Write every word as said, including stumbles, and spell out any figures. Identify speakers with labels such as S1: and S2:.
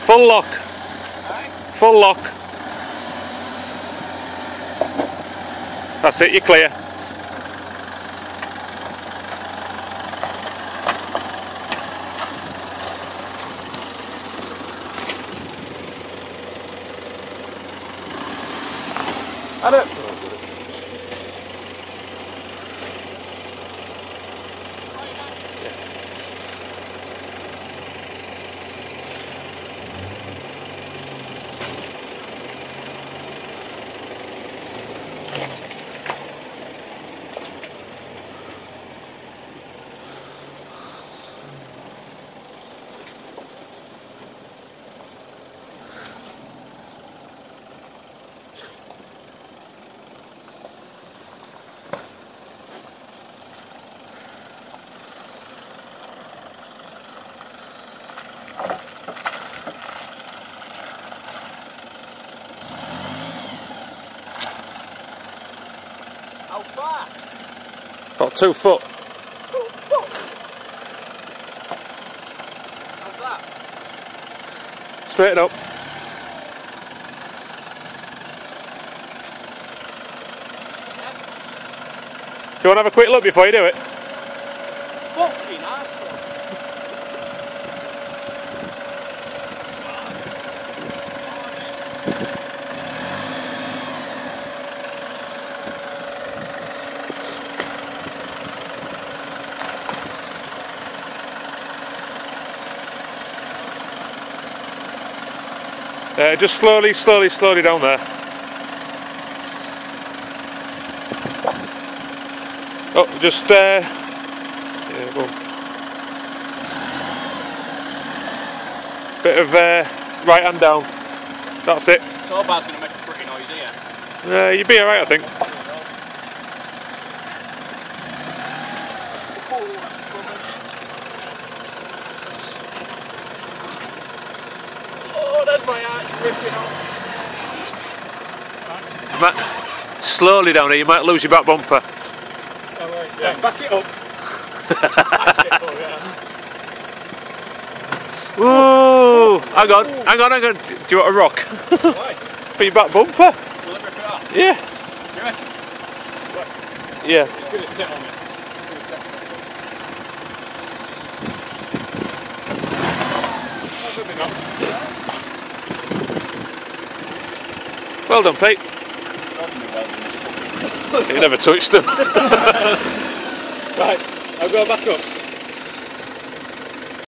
S1: Full lock. Full lock. That's it, you're clear.
S2: Had it.
S3: How far?
S1: About two foot.
S3: Two foot? How's that?
S1: Straighten up.
S3: Yeah.
S1: You want to have a quick look before you do it?
S3: Fucking arsehole.
S1: Uh, just slowly, slowly, slowly down there. Oh, just uh, yeah, go on. Bit of uh, right hand down. That's it.
S3: Tow bar's going to make a pretty noise here.
S1: Uh, you'd be alright, I think.
S3: Oh, that's rubbish. Oh, there's my arch ripping off.
S1: Matt, slowly down here, you might lose your back bumper.
S3: Oh, right. Yeah, back it up. Back it up, yeah.
S1: Ooh, hang on, hang on, hang on. Do you want a rock?
S3: Why?
S1: For your back bumper?
S3: Will it rip it off?
S1: Yeah.
S3: You reckon? What?
S1: Yeah.
S3: Just give it a sit on it. Oh, maybe not.
S1: Well done, Pete. You never touched them.
S3: Right, I'll go back up.